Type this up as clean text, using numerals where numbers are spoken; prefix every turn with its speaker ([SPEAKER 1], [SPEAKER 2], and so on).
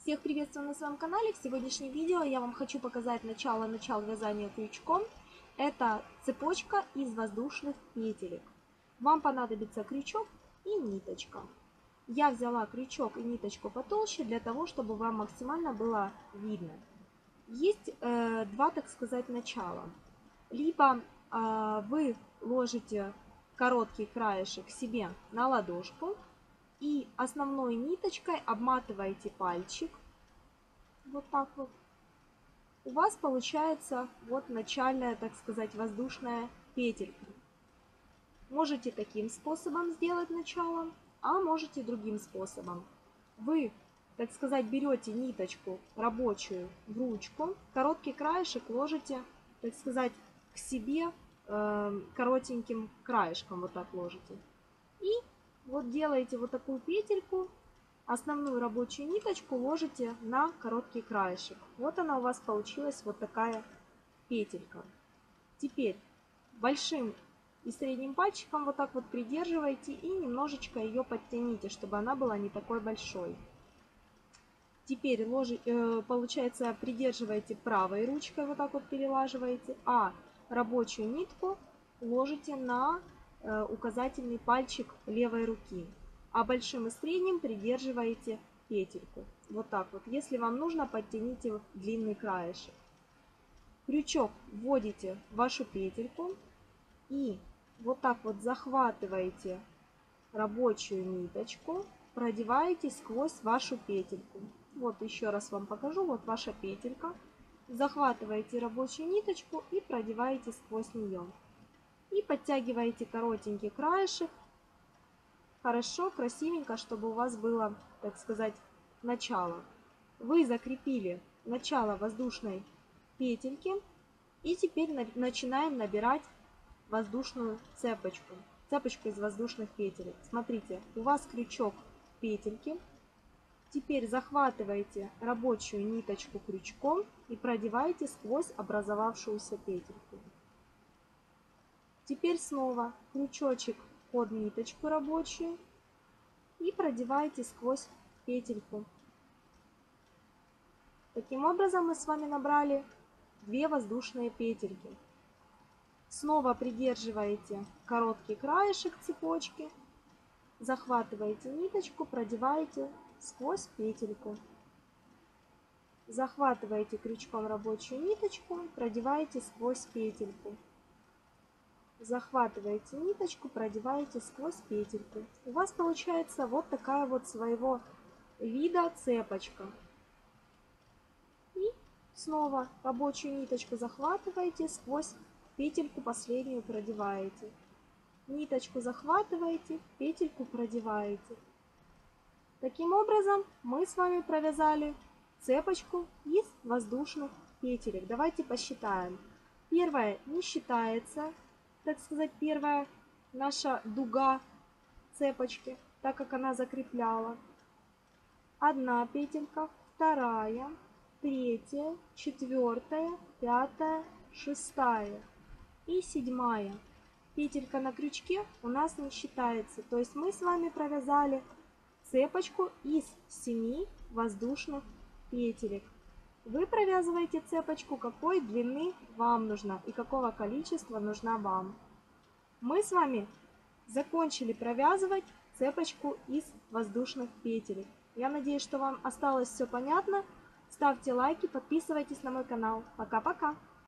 [SPEAKER 1] Всех приветствую на своем канале. В сегодняшнем видео я вам хочу показать начало вязания крючком. Это цепочка из воздушных петелек. Вам понадобится крючок и ниточка. Я взяла крючок и ниточку потолще для того, чтобы вам максимально было видно. Есть два, так сказать, начала. Либо вы ложите короткий краешек себе на ладошку и основной ниточкой обматываете пальчик. Вот так вот. У вас получается вот начальная, так сказать, воздушная петелька. Можете таким способом сделать начало, а можете другим способом. Вы, так сказать, берете ниточку рабочую в ручку, короткий краешек ложите, так сказать, к себе коротеньким краешком, вот так ложите. И вот делаете вот такую петельку, основную рабочую ниточку ложите на короткий краешек. Вот она у вас получилась, вот такая петелька. Теперь большим и средним пальчиком вот так вот придерживайте и немножечко ее подтяните, чтобы она была не такой большой. Теперь получается, придерживаете правой ручкой, вот так вот перелаживаете, а рабочую нитку ложите на указательный пальчик левой руки, а большим и средним придерживаете петельку. Вот так вот. Если вам нужно, подтяните длинный краешек. Крючок вводите в вашу петельку и вот так вот захватываете рабочую ниточку, продеваете сквозь вашу петельку. Вот еще раз вам покажу. Вот ваша петелька. Захватываете рабочую ниточку и продеваете сквозь нее. И подтягиваете коротенький краешек. Хорошо, красивенько, чтобы у вас было, так сказать, начало. Вы закрепили начало воздушной петельки. И теперь начинаем набирать воздушную цепочку. Цепочку из воздушных петелек. Смотрите, у вас крючок петельки. Теперь захватываете рабочую ниточку крючком и продеваете сквозь образовавшуюся петельку. Теперь снова крючочек под ниточку рабочую и продеваете сквозь петельку. Таким образом мы с вами набрали 2 воздушные петельки. Снова придерживаете короткий краешек цепочки, захватываете ниточку, продеваете сквозь петельку. Захватываете крючком рабочую ниточку, продеваете сквозь петельку. Захватываете ниточку, продеваете сквозь петельку. У вас получается вот такая вот своего вида цепочка. И снова рабочую ниточку захватываете, сквозь петельку последнюю продеваете. Ниточку захватываете, петельку продеваете. Таким образом мы с вами провязали цепочку из воздушных петелек. Давайте посчитаем. Первая не считается, так сказать, первая наша дуга цепочки, так как она закрепляла. Одна петелька, вторая, третья, четвертая, пятая, шестая и седьмая. Петелька на крючке у нас не считается. То есть мы с вами провязали цепочку из 7 воздушных петелек. Вы провязываете цепочку, какой длины вам нужна и какого количества нужна вам. Мы с вами закончили провязывать цепочку из воздушных петелек. Я надеюсь, что вам осталось все понятно. Ставьте лайки, подписывайтесь на мой канал. Пока-пока!